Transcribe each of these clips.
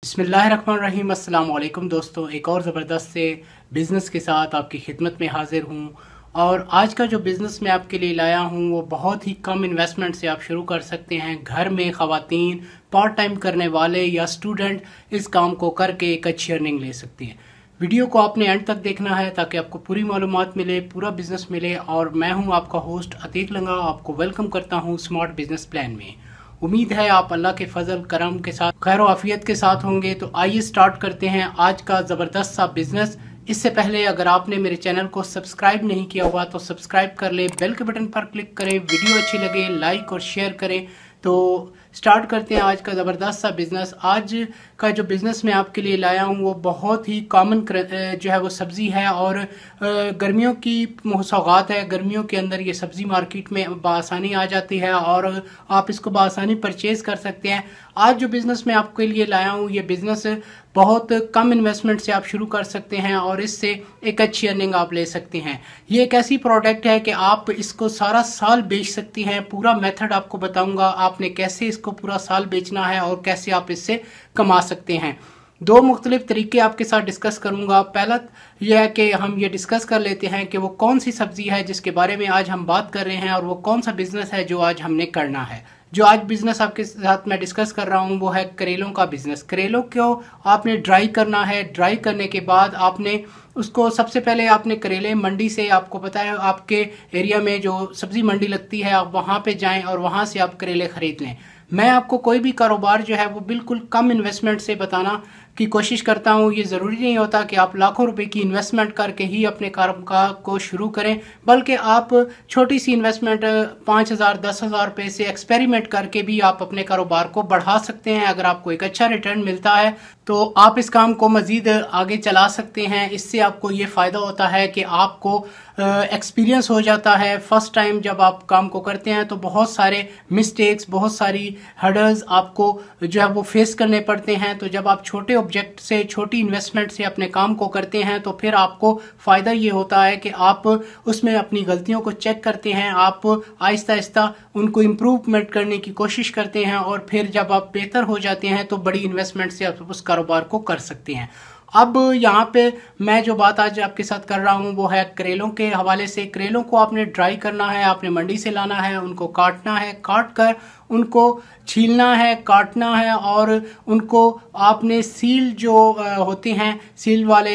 बिस्मिल्लाहिर्रहमानिर्रहीम। अस्सलाम वालेकुम दोस्तों, एक और ज़बरदस्त से बिज़नेस के साथ आपकी खिदमत में हाज़िर हूँ। और आज का जो बिज़नेस मैं आपके लिए लाया हूँ वो बहुत ही कम इन्वेस्टमेंट से आप शुरू कर सकते हैं। घर में ख़वातीन, पार्ट टाइम करने वाले या स्टूडेंट इस काम को करके एक अच्छी अर्निंग ले सकती हैं। वीडियो को आपने एंड तक देखना है ताकि आपको पूरी मालूमात मिले, पूरा बिज़नेस मिले। और मैं हूँ आपका होस्ट अतीक लंगा, आपको वेलकम करता हूँ स्मार्ट बिज़नेस प्लान में। उम्मीद है आप अल्लाह के फजल करम के साथ खैर आफियत के साथ होंगे। तो आइए स्टार्ट करते हैं आज का ज़बरदस्त सा बिजनेस। इससे पहले अगर आपने मेरे चैनल को सब्सक्राइब नहीं किया हुआ तो सब्सक्राइब कर ले, बेल के बटन पर क्लिक करें, वीडियो अच्छी लगे लाइक और शेयर करें। तो स्टार्ट करते हैं आज का ज़बरदस्त सा बिज़नेस। आज का जो बिज़नेस मैं आपके लिए लाया हूँ वो बहुत ही कॉमन जो है वो सब्ज़ी है और गर्मियों की सौगात है। गर्मियों के अंदर ये सब्ज़ी मार्केट में बआसानी आ जाती है और आप इसको बआसानी परचेज़ कर सकते हैं। आज जो बिज़नेस मैं आपके लिए लाया हूँ ये बिज़नेस बहुत कम इन्वेस्टमेंट से आप शुरू कर सकते हैं और इससे एक अच्छी अर्निंग आप ले सकते हैं। ये एक ऐसी प्रोडक्ट है कि आप इसको सारा साल बेच सकती हैं। पूरा मेथड आपको बताऊंगा आपने कैसे इसको पूरा साल बेचना है और कैसे आप इससे कमा सकते हैं। दो मुख्तलिफ तरीके आपके साथ डिस्कस करूंगा। पहला यह है कि हम ये डिस्कस कर लेते हैं कि वो कौन सी सब्जी है जिसके बारे में आज हम बात कर रहे हैं और वो कौन सा बिजनेस है जो आज हमने करना है। जो आज बिजनेस आपके साथ मैं डिस्कस कर रहा हूँ वो है करेलों का बिजनेस। करेलों को आपने ड्राई करना है। ड्राई करने के बाद आपने उसको सबसे पहले आपने करेले मंडी से, आपको पता है आपके एरिया में जो सब्जी मंडी लगती है, आप वहाँ पे जाएं और वहाँ से आप करेले खरीद लें। मैं आपको कोई भी कारोबार जो है वो बिल्कुल कम इन्वेस्टमेंट से बताना की कोशिश करता हूँ। ये ज़रूरी नहीं होता कि आप लाखों रुपए की इन्वेस्टमेंट करके ही अपने कारोबार को शुरू करें, बल्कि आप छोटी सी इन्वेस्टमेंट 5,000 10,000 रुपये से एक्सपेरिमेंट करके भी आप अपने कारोबार को बढ़ा सकते हैं। अगर आपको एक अच्छा रिटर्न मिलता है तो आप इस काम को मज़ीद आगे चला सकते हैं। इससे आपको ये फ़ायदा होता है कि आपको एक्सपीरियंस हो जाता है। फर्स्ट टाइम जब आप काम को करते हैं तो बहुत सारे मिस्टेक्स, बहुत सारी हर्डल्स आपको जो है वो फेस करने पड़ते हैं। तो जब आप छोटे ऑब्जेक्ट से, छोटी इन्वेस्टमेंट से अपने काम को करते हैं तो फिर आपको फ़ायदा ये होता है कि आप उसमें अपनी गलतियों को चेक करते हैं, आप आहिस्ता आहिस्ता उनको इम्प्रूवमेंट करने की कोशिश करते हैं और फिर जब आप बेहतर हो जाते हैं तो बड़ी इन्वेस्टमेंट से आप उस कारोबार को कर सकते हैं। अब यहाँ पे मैं जो बात आज आपके साथ कर रहा हूँ वो है करेलों के हवाले से। करेलों को आपने ड्राई करना है, आपने मंडी से लाना है, उनको काटना है, काट कर उनको छीलना है, काटना है और उनको आपने सील जो होते हैं, सील वाले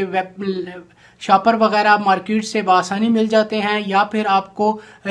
आपके शॉपर वगैरह मार्केट से बआसानी मिल जाते हैं, या फिर आपको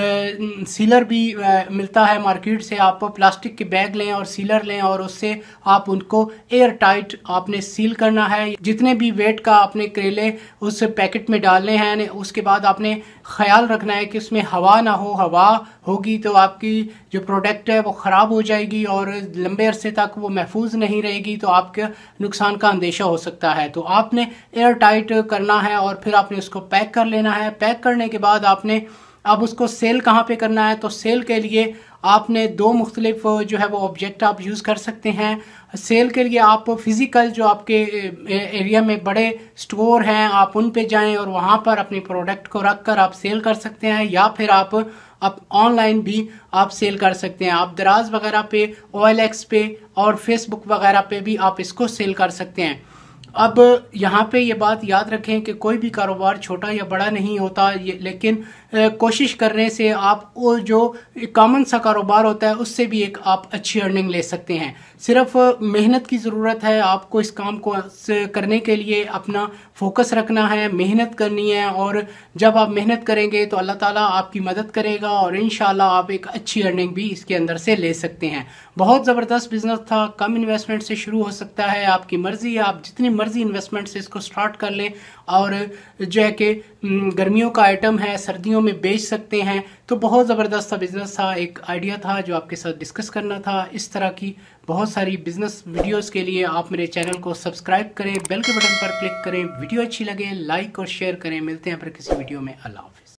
सीलर भी मिलता है मार्केट से। आप प्लास्टिक के बैग लें और सीलर लें और उससे आप उनको एयर टाइट आपने सील करना है। जितने भी वेट का आपने करेले उस पैकेट में डालने हैं, उसके बाद आपने ख्याल रखना है कि उसमें हवा ना हो। हवा होगी तो आपकी जो प्रोडक्ट है वो ख़राब हो जाएगी और लंबे अरसे तक वो महफूज नहीं रहेगी, तो आपके नुकसान का अंदेशा हो सकता है। तो आपने एयर टाइट करना है और फिर आपने उसको पैक कर लेना है। पैक करने के बाद आपने अब उसको सेल कहाँ पे करना है, तो सेल के लिए आपने दो मुख्तलिफ जो है वो ऑब्जेक्ट आप यूज़ कर सकते हैं। सेल के लिए आप फिज़िकल जो आपके एरिया में बड़े स्टोर हैं आप उन पे जाएं और वहाँ पर अपनी प्रोडक्ट को रख कर आप सेल कर सकते हैं, या फिर आप ऑनलाइन भी आप सेल कर सकते हैं। आप दराज वगैरह पे, OLX पे और फेसबुक वगैरह पे भी आप इसको सेल कर सकते हैं। अब यहाँ पे ये बात याद रखें कि कोई भी कारोबार छोटा या बड़ा नहीं होता, लेकिन कोशिश करने से आप वो जो कॉमन सा कारोबार होता है उससे भी एक आप अच्छी अर्निंग ले सकते हैं। सिर्फ मेहनत की ज़रूरत है। आपको इस काम को करने के लिए अपना फोकस रखना है, मेहनत करनी है, और जब आप मेहनत करेंगे तो अल्लाह ताला आपकी मदद करेगा और इंशाल्लाह आप एक अच्छी अर्निंग भी इसके अंदर से ले सकते हैं। बहुत ज़बरदस्त बिजनेस था, कम इन्वेस्टमेंट से शुरू हो सकता है। आपकी मर्ज़ी है, आप जितनी मर्ज़ी इन्वेस्टमेंट से इसको स्टार्ट कर लें और जो है कि गर्मियों का आइटम है, सर्दियों में बेच सकते हैं। तो बहुत ज़बरदस्त सा बिज़नेस था, एक आइडिया था जो आपके साथ डिस्कस करना था। इस तरह की बहुत सारी बिज़नेस वीडियोस के लिए आप मेरे चैनल को सब्सक्राइब करें, बेल के बटन पर क्लिक करें, वीडियो अच्छी लगे लाइक और शेयर करें। मिलते हैं फिर किसी वीडियो में। अल्लाह हाफ़िज़।